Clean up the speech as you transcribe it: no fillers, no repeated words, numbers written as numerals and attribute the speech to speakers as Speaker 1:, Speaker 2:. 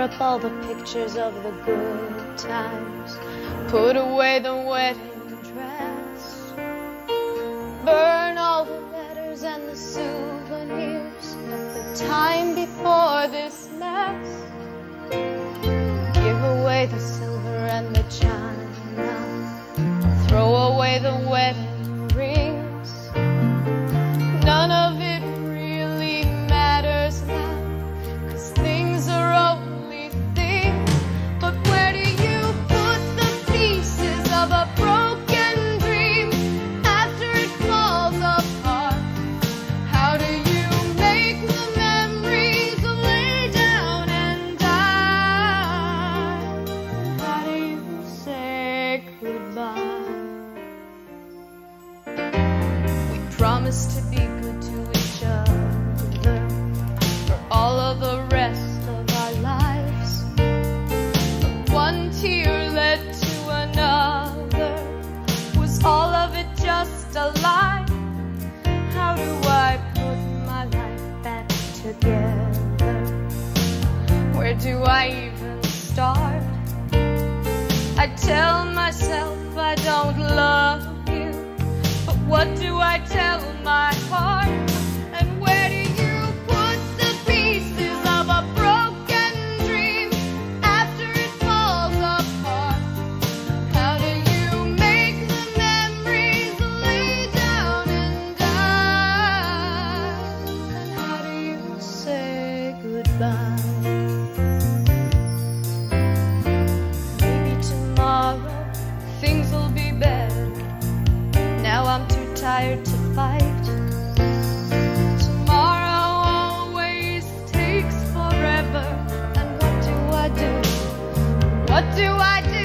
Speaker 1: up all the pictures of the good times, put away the wedding dress, burn all the letters and the souvenirs of the time before this mess, give away the silver and the china, throw away the wedding rings. None of it really matters now, 'cause things are only things. But where do you put the pieces of a broken dream after it falls apart? How do you make the memories lay down and die? How do you say goodbye? We promised to be good to each other for all of the rest of our lives. But one tear led to another. Was all of it just a lie? How do I put my life back together? Where do I even start? I tell myself I don't love you, but what do I tell my heart? And where do you put the pieces of a broken dream after it falls apart? How do you make the memories lay down and die? And how do you say goodbye? Maybe tomorrow things will be better. Now I'm too tired to fight. Tomorrow always takes forever. And what do I do? What do I do?